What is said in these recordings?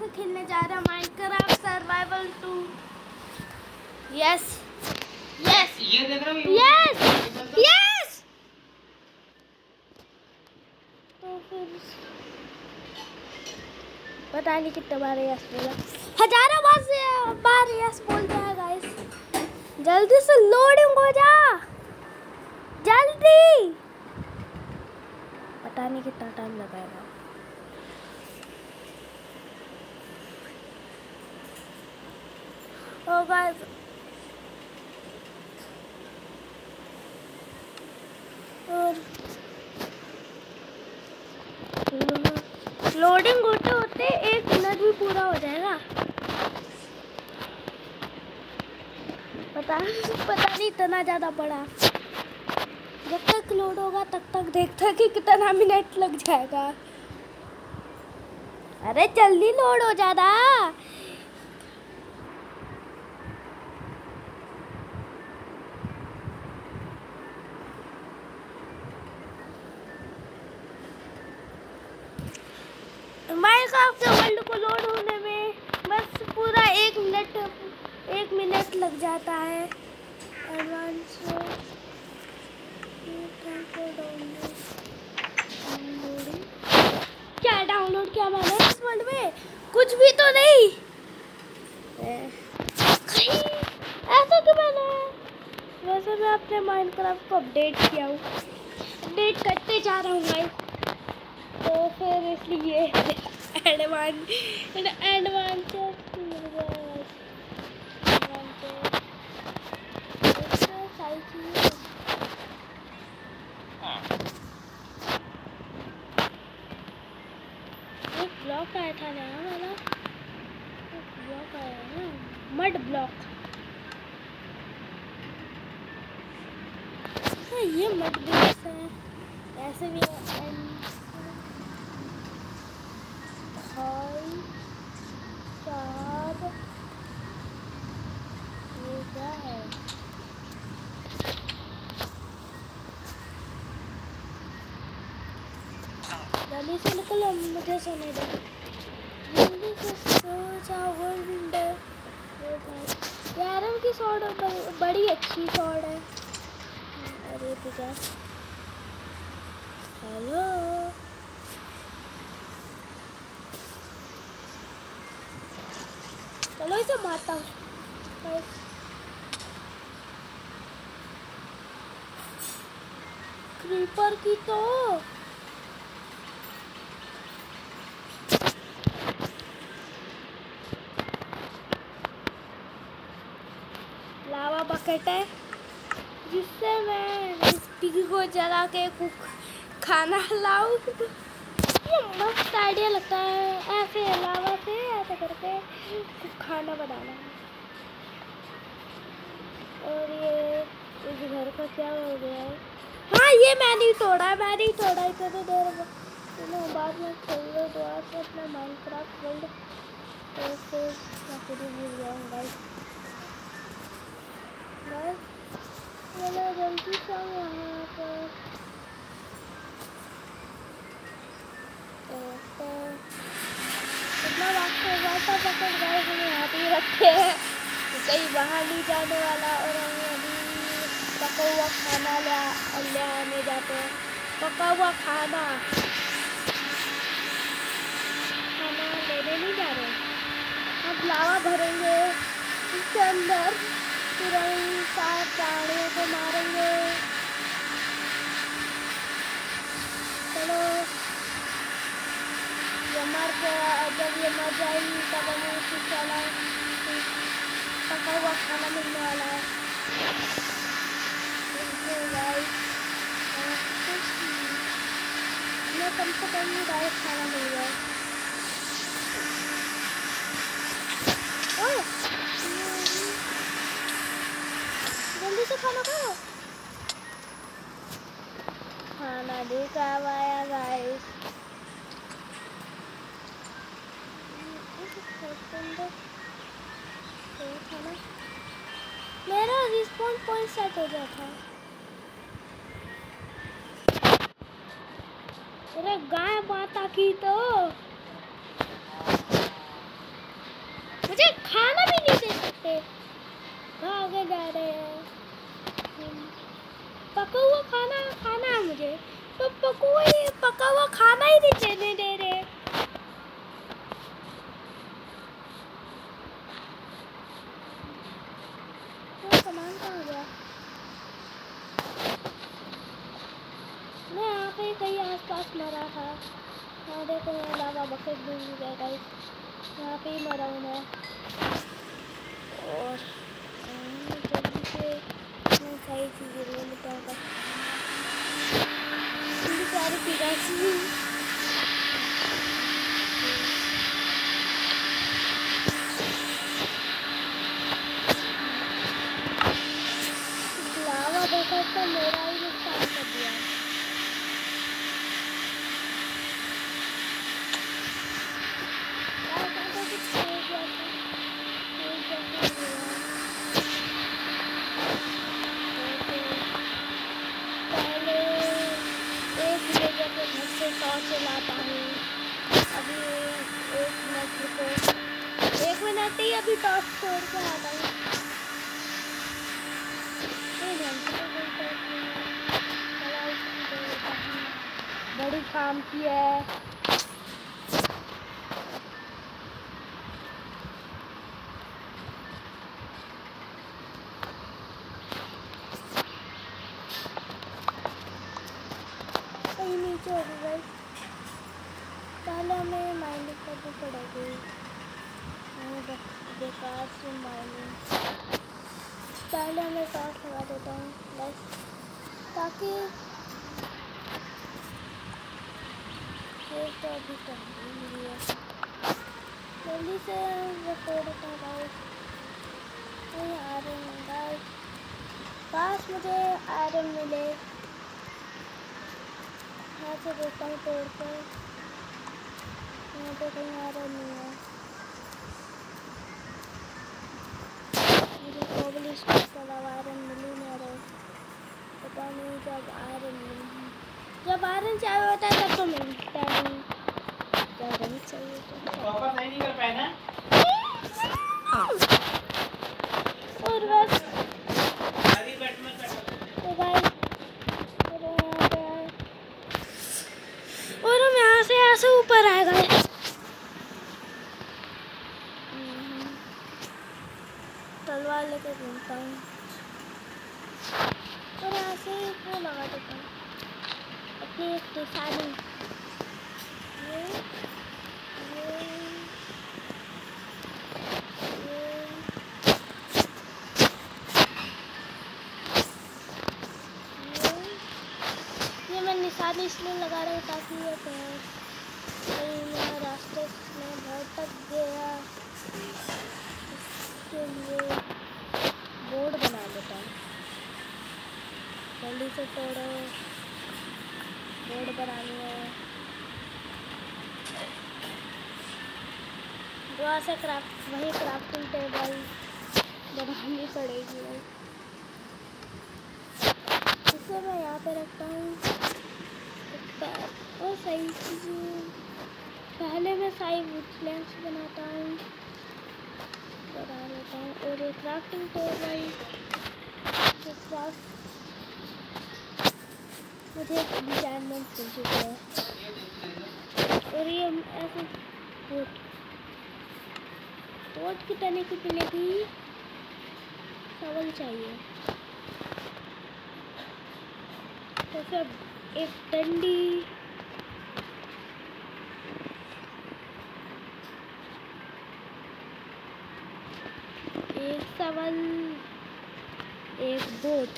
से खेलने जा रहे हैं माइनक्राफ्ट सर्वाइवल 2। यस यस ये देख रहे हो यस यस। तो फिर पता नहीं कितने बार यस बोला, हजारों बार यस बोल दिया है गाइस। जल्दी से लोडिंग हो जा, जल्दी। पता नहीं कितना टाइम लगाएगा। ओ गाइस और लोडिंग होते होते 1 मिनट भी पूरा हो जाएगा। पता नहीं इतना ज़्यादा पड़ा। जब तक लोड होगा तब तक देखते कि कितना मिनट लग जाएगा। अरे जल्दी लोड हो जाना। माइनक्राफ्ट वर्ल्ड को लोड होने में बस पूरा 1 मिनट लग जाता है। एडवांस क्या डाउनलोड किया मैंने इस वर्ल्ड में? कुछ भी तो नहीं। ऐसा क्यों मैंने? वैसे मैं अपने माइनक्राफ्ट को अपडेट किया हूँ, अपडेट करते जा रहा हूँ गाइस। तो फिर इसलिए एडवांस एक ब्लॉक आया था नया वाला, एक ब्लॉक आया है ना, मड ब्लॉक। हाँ ये मड ब्लॉक है। ऐसे भी ये क्या है? जल्दी से निकलो, मुझे सोने दो। जल्दी से सो जाओ विंडो। यार उनकी शॉट बड़ी अच्छी शॉट है। अरे पिता हेलो, चलो इसे मारता हूँ। क्रीपर की तो लावा बकेट है जिससे मैं पिग को जला के खाना लाऊं। ये मस्त आइडिया लगता है, ऐसे लावा से ऐसे करके खाना बनाना। और ये इस घर का क्या हो गया है? हाँ ये मैंने ही तोड़ा इतने देर बाद में खोल लो तो आज अपना माइनक्राफ्ट वर्ल्ड। तो फिर मैं खुद ही भूल गया हूँ गाइस। चलो जल्दी से यहाँ पर इतना वाटर पकड़ गए हम यहाँ पे रखे हैं, कहीं बाहर नहीं जाने वाला। और हम अभी पका हुआ खाना ले आने जाते हैं। पका हुआ खाना लेने नहीं जा रहे, हम लावा भरेंगे इसके अंदर, फिर हम 7 प्राणियों को मारेंगे। चलो जब ये मर जाएगी तब हमें कुछ वाला पका हुआ खाना मिलने वाला है। कम से कम डायरेक्ट खाना मिल जाए। जल्दी से खाना खाओ। खाना देखा आया गाइस। मेरा रिस्पॉन्स पॉइंट सेट हो गया था। अरे गाय माता की तो मुझे खाना भी नहीं दे सकते, भागे जा रहे हैं। पका हुआ खाना खाना है मुझे, तो पका हुआ खाना ही नहीं देने दे रहे। तो सामान कहाँ गया? मैं यहाँ पे कहीं आसपास मरा था। हाँ देखो, मैं लावा बकेट भी मिल गया गाइस, यहाँ पे ही मरा हूँ मैं। और जल्दी से मैं सही चीज़ें ले लेता हूँ। सारी चीज़ें लावा बकेट का मेरा ही नुकसान कर दिया। चलाता हूँ अभी 1 मिनट ही अभी टॉस छोड़ के आता हूँ। बड़ी काम की है। कहीं नीचे हो गई, पहले हमें माइनिंग करनी पड़ेगी। बेकार से माइनिंग, पहले हमें टॉस लगा देता हूँ बस, ताकि तो अभी मिली है। जल्दी से रिकॉर्ड होता है। आयरन गाइस, काश मुझे आयरन मिले। यहाँ से देखता हूँ तोड़ कर, यहाँ पे कहीं आयरन नहीं है। मुझे कोबलस्टोन के अलावा आयरन मिल ही नहीं रहा। पता नहीं जब आयरन चाहिए होता है तब तो मिलता नहीं। आयरन चाहिए तो वापस नहीं कर पाए ना। और बस तो भाई, और हम यहाँ से ऐसे ऊपर आ गए। तलवार लेकर घूमता हूँ और यहाँ से वो लगा देता हूँ अपनी एक निशानी। ये मैं निशानी इसलिए लगा रहा हूँ ताकि ये कहीं मैं रास्ते में भटक गया, इसके लिए बोर्ड बना लेता हूँ। जल्दी से तोड़ो, बोर्ड बनानी है। वहाँ से वही क्राफ्टिंग टेबल बनानी पड़ेगी। इसे मैं यहाँ पे रखता हूँ और सही चीज़ें पहले मैं सारी वुड लैंप्स बनाता हूँ, बना लेता हूँ। और एक क्राफ्टिंग टेबल, मुझे एक डिजाइनमेंट मिल चुका है। और ये ऐसे पोट की तने की पीने की चावल चाहिए, तो फिर एक डंडी, एक चावल, एक बोट।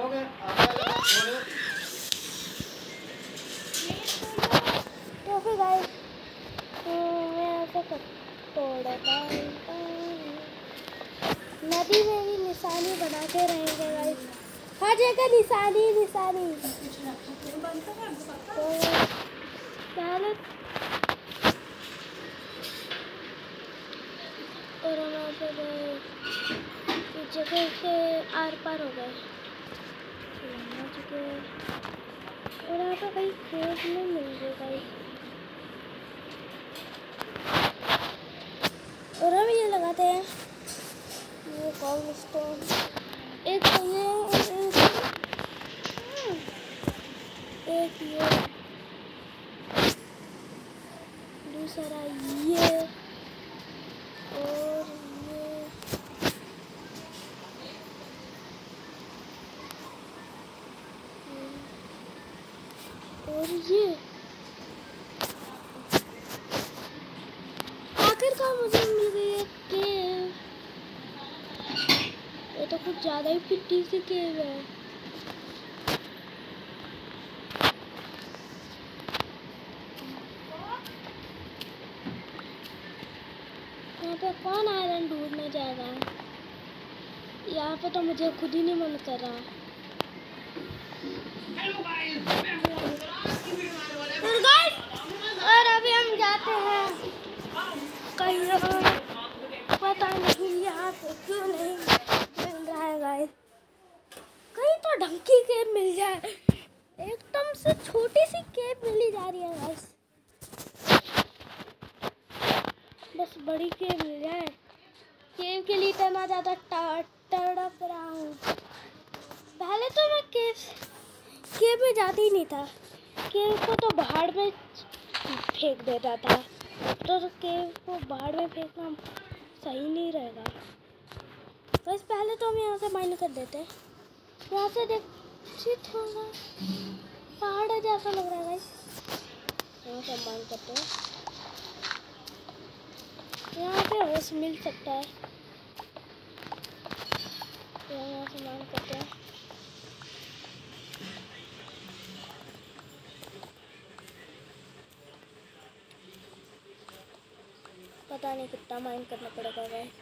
तो फिर गाइस, मैं ऐसा तोड़ता नदी में भी निशानी बनाते रहेंगे गाइस, हर जगह निशानी निशानी। तो पहले और वहाँ पे गए, इस जगह से आर पार हो गए, और यहाँ पे कहीं खेत में मिल गए गाइस। और हम ये लगाते स्टोन, एक ये, एक ये, दूसरा ये और ये और ये। आखिरकार मुझे मिल गई है केव। ये तो कुछ ज्यादा ही पिट्टी सी केव है। यहाँ पे कौन आयरन ढूंढने जाएगा? यहाँ पे तो मुझे खुद ही नहीं मन कर रहा। और अभी हम जाते हैं कहीं और, पता नहीं यहाँ पे क्यों नहीं मिल रहा है गाइस। कहीं तो ढंग की केव मिल जाए। एकदम से छोटी सी केव मिली जा रही है गाइस। बस बड़ी केव मिल जाए। केव के लिए इतना ज़्यादा तड़प रहा हूँ। पहले तो मैं केव में जाती ही नहीं था। केव को तो बाहर में फेंक देता था। तो केव को बाहर में फेंकना सही नहीं रहेगा। बस पहले तो हम यहाँ से माइन कर देते हैं। यहाँ से देख थोड़ा पहाड़ जैसा लग रहा है गाइस। यहाँ से माइन करते हैं। यहाँ पे होश मिल सकता है। यहाँ से माइन करते हैं। पता नहीं कितना माइन करना पड़ेगा गाइस।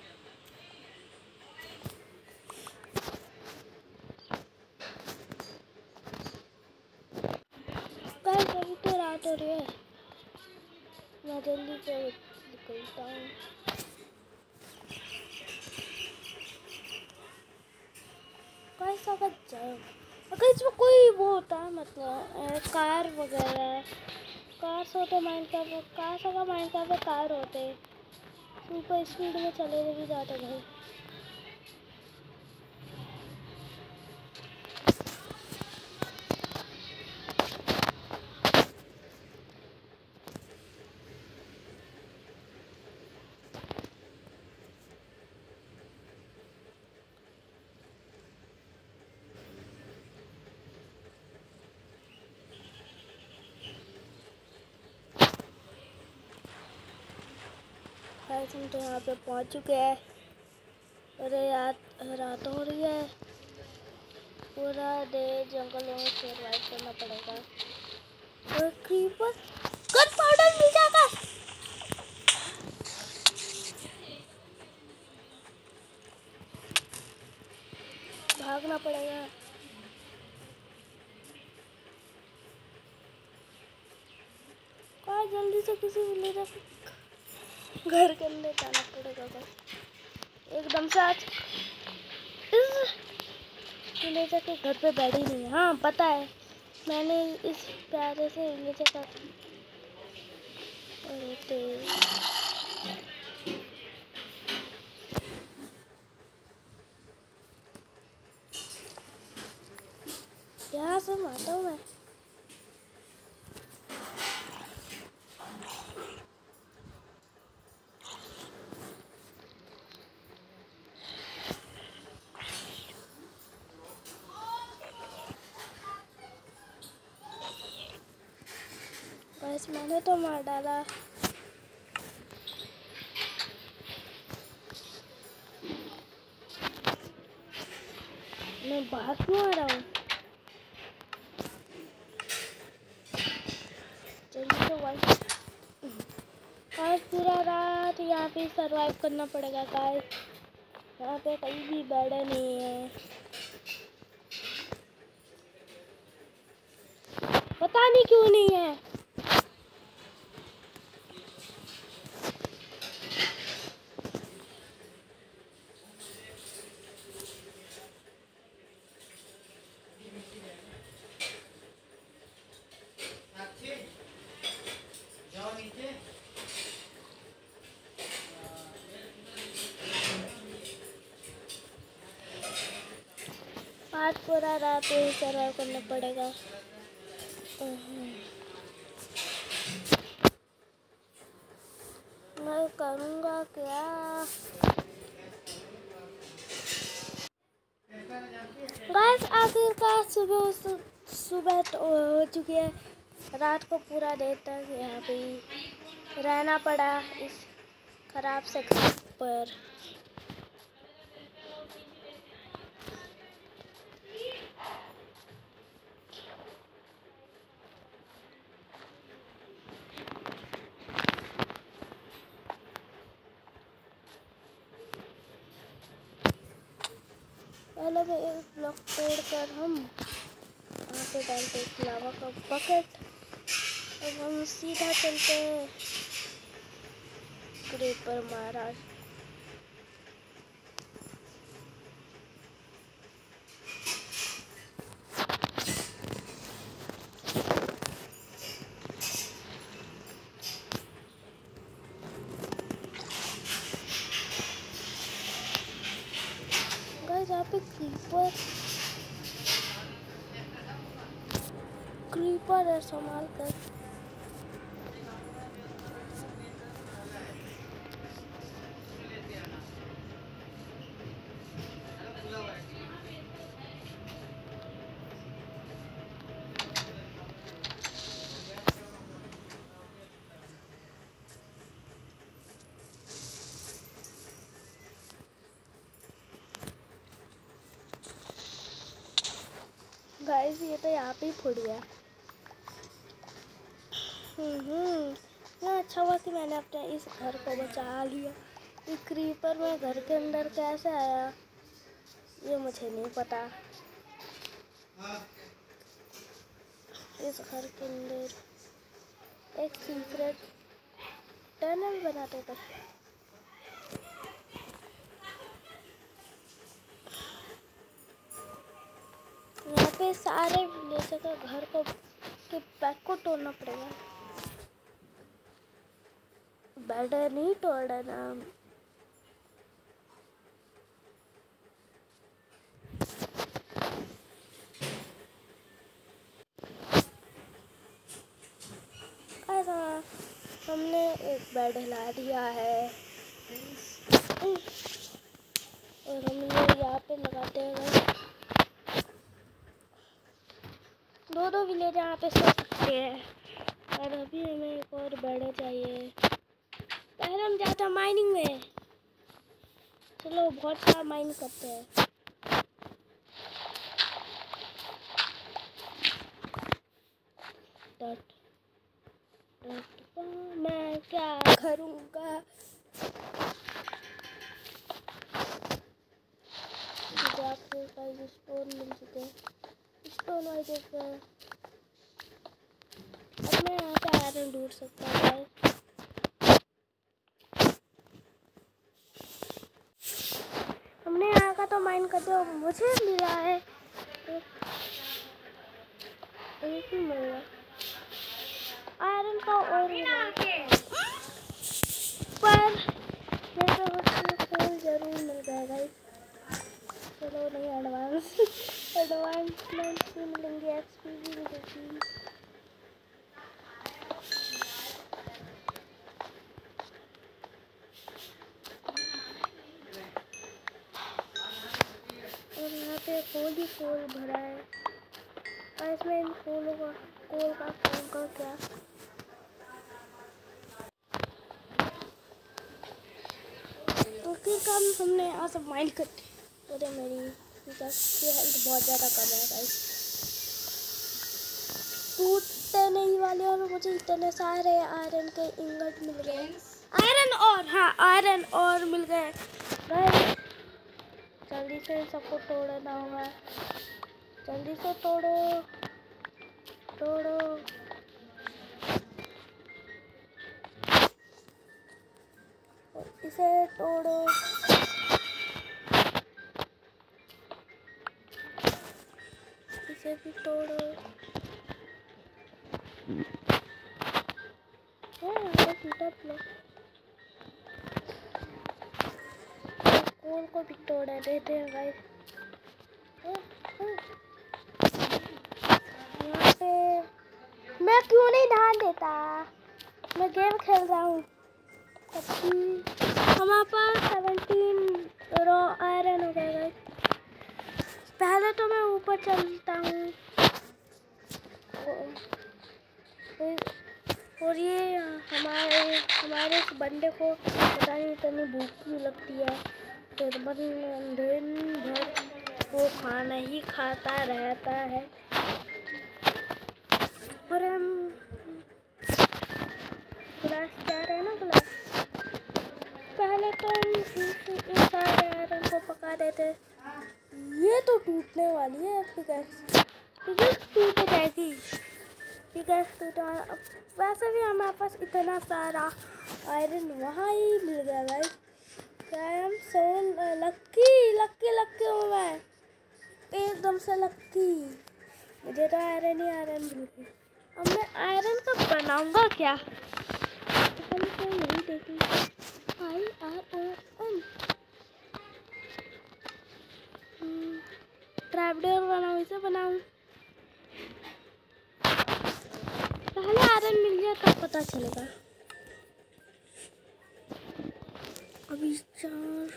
गाइस अभी तो रात हो रही है। मैं जल्दी से निकलता हूँ। गाइस अगर इसमें कोई वो होता है मतलब कार वगैरह, कार होते माइंड कर, कार होते सुपर स्पीड में चले भी जाते भाई। हम तो यहाँ पे पहुँच चुके हैं। अरे यार रात हो रही है। पूरा डे जंगलों में सर्वाइव करना पड़ेगा। और क्रीपर गन पाउडर मिल जाएगा। भागना पड़ेगा। जल्दी से किसी विलेजर घर के अंदर जाना पड़ेगा। बस एकदम से आज इस विलेजर के घर पे बैठी नहीं है। हाँ पता है, मैंने इस प्यारे से विलेजर का यहाँ से आता हूँ मैं। बस मैंने तो मार डाला। मैं बाहर क्यों आ रहा हूँ? चलिए तो गाइस आज पूरा रात यहाँ पे सरवाइव करना पड़ेगा गाइस। यहाँ पे कहीं भी बेड नहीं है। पता नहीं क्यों नहीं है। आज पूरा रात यही सर्वाइव करना पड़ेगा। मैं करूँगा क्या? गाइस आखिरकार सुबह तो हो चुकी है। रात को पूरा देर तक यहाँ पे रहना पड़ा इस खराब सेक्शन पर। पहले में एक ब्लॉक तोड़कर हम यहाँ पे डालते एक लावा का बकेट। अब हम सीधा चलते हैं क्रीपर महाराज। गाइस यहाँ पे क्रीपर है, संभाल कर। गाइस ये तो यहाँ पे ही फूट गया। अच्छा हुआ कि मैंने अपने इस घर को बचा लिया। ये क्रीपर में घर के अंदर कैसे आया ये मुझे नहीं पता। इस घर के अंदर एक सीक्रेट टनल बनाते थे। यहाँ पे सारे विलेजर का घर को के बैक को तोड़ना पड़ेगा। बेड नहीं तोड़ना। ऐसा हमने एक बेड हिला दिया है और हम लोग यहाँ पे लगाते हैं। दो विलेज यहाँ पे सो सकते हैं। और अभी हमें एक और बेड चाहिए। पहले हम जाते हैं माइनिंग में। चलो बहुत सारा माइन करते हैं। मैं क्या करूँगा? आपको स्टोन मिल चुके हैं। स्टोन वाइज देखते हैं। अब मैं यहाँ पे आयरन ढूंढ सकता हूँ। हमने यहाँ का तो माइन कर दिया। मुझे मिला है एक ही मिला आयरन का और पर मेरे को फूल जरूर मिल जाएगा। चलो नहीं एडवांसमेंट भी मिलेंगे, एक्सपी भी मिलेगी। और यहाँ पे फूल ही फूल भरा है। और इसमें इन फूलों का कोल का काम का क्या? तो फिर काम हमने यहाँ से माइंड कर दी। अरे मेरी हेल्थ बहुत ज़्यादा कम है गाइस। टूटते नहीं वाले और मुझे इतने सारे आयरन के इंगट मिल गए। आयरन और मिल गए। जल्दी से सबको तोड़ना होगा। जल्दी से तोड़ो। इसे तोड़ो। इसे भी तोड़ो। कोल को भी तोड़ा देते हैं गाइस। यहाँ पे मैं क्यों नहीं ध्यान देता, मैं गेम खेल रहा हूँ। हमारे पास 17 रॉ आयरन हो गया। पहले तो मैं ऊपर चलता हूँ और ये हमारे इस बंदे को पता नहीं इतनी भूख क्यों लगती है, तो दिन भर वो खाना ही खाता रहता है। और हम गिलास जा रहे हैं ना, गिलास पहले तो हम सारे आयरन को पका देते। ये तो टूटने वाली है पिकैक्स टूट जाएगी। पिकैक्स टूटा। वैसे भी हमारे पास इतना सारा आयरन वहाँ ही मिल गया गाइस। I'm so लक्की हूँ मैं, एकदम से लक्की। मुझे तो आयरन ही आयरन मिल गई। अब मैं आयरन का बनाऊंगा क्या, हम तो नहीं देखेंगे। ट्रैपडोर बनाऊँ, इसे बनाऊँ। पहले आयरन मिल गया तब पता चलेगा। अभी 4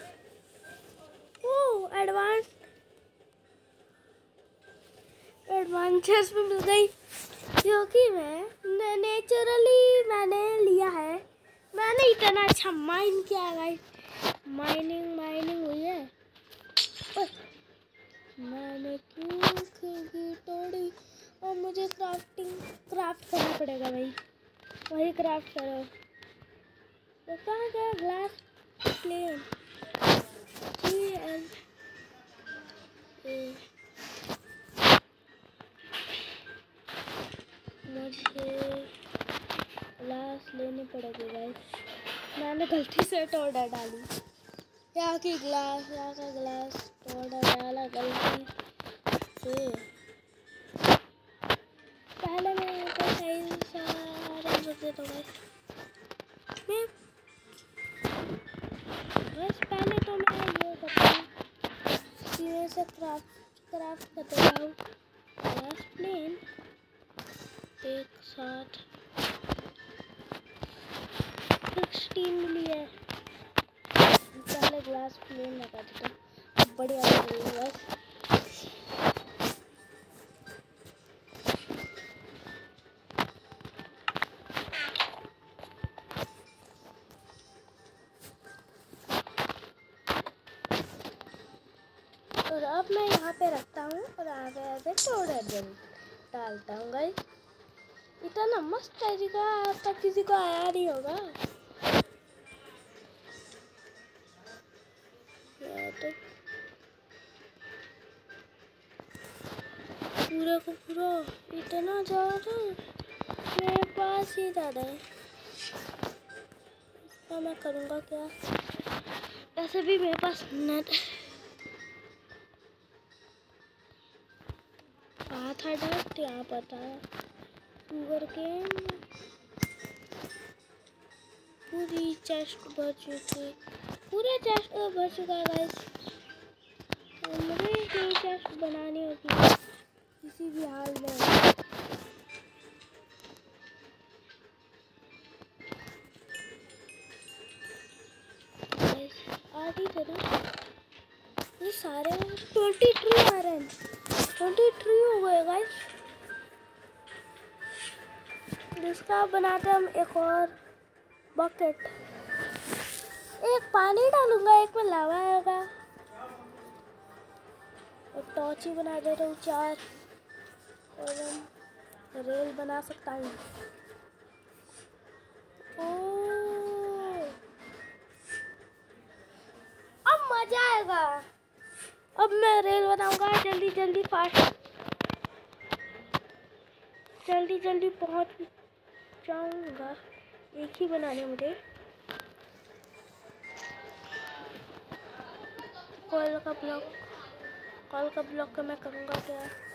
एडवांचर्स में मिल गई, क्योंकि मैं नेचुरली मैंने लिया है। मैंने इतना अच्छा माइन किया है, माइनिंग हुई है। मैंने क्यों खिड़की तोड़ी, और मुझे क्राफ्ट करना पड़ेगा भाई। वही क्राफ्ट करो। तो कहाँ गया ग्लास प्लेन? मुझे ग्लास लेनी पड़ेगी गाइस। मैंने गलती से टोड़ा डाली, यहाँ का ग्लास टोड़ा डाला गलती से। पहले मैं यहाँ पर सही सारे रख देता हूँ बस। पहले तो मैं ये करता हूँ से क्राफ्ट करता हूँ ग्लास प्लेन एक साथ। 16 मिली है। पहले ग्लास प्लेन लगा देता हूँ, बढ़िया लग रही है बस। और अब मैं यहाँ पे रखता हूँ और आगे थोड़ा डालता हूँ गाइस। इतना मस्त तरीका आज तक किसी को आया नहीं होगा। तो पूरा को पूरा इतना ज़्यादा मेरे पास ही ज़्यादा है। इसका मैं करूँगा क्या, ऐसे भी मेरे पास नेट था डर यहाँ पर था। शुगर केन पूरी चेस्ट भर चुकी, पूरा चेस्ट भर चुका है गाइस। तो मुझे एक चेस्ट बनानी होगी किसी भी हाल में। आधी तरह ये सारे 23 आयरन 23 हो गए गाइस। जिसका बनाते हम एक और बकेट। एक पानी डालूंगा, एक में लावा आएगा। एक टॉर्च ही बना देता हूँ 4 और हम रेल बना सकता हूँ। अब मजा आएगा। अब मैं रेल बनाऊंगा जल्दी फास्ट, जल्दी पहुंच जाऊंगा। एक ही बनाने मुझे। कॉल का ब्लॉक का मैं करूँगा क्या।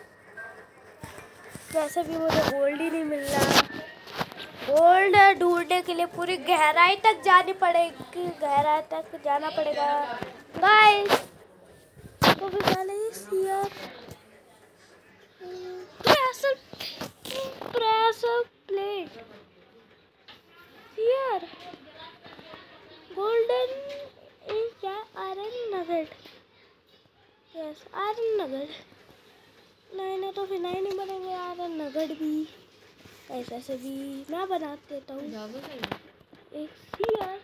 वैसे भी मुझे गोल्ड ही नहीं मिल रहा। गोल्ड ढूंढने के लिए पूरी गहराई तक जानी पड़ेगी, गहराई तक जाना पड़ेगा गाइस। तो भी डाले बस आयरन नगड़ नहीं तो फिर नहीं बनेंगे आयरन नगड़ भी। ऐसे भी मैं बना देता हूँ एक सी यार।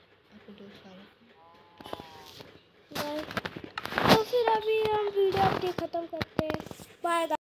तो फिर अभी हम वीडियो अपनी ख़त्म करते हैं। बाय।